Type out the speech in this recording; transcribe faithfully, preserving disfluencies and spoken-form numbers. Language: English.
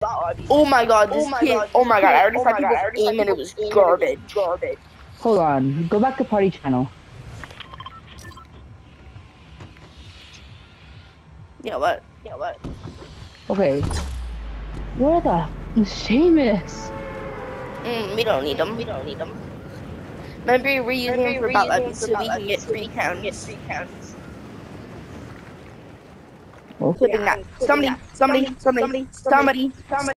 Oh my god, this kid. Oh my god, I already saw people's aim and it was garbage. Hold on. Go back to party channel. Yeah, what? Yeah, what? Okay. Where the Seamus? Mm, we don't need them. We don't need them. Remember, we're using them for bot lobbies so we can get free counts. Okay. Somebody, somebody, somebody, somebody, somebody.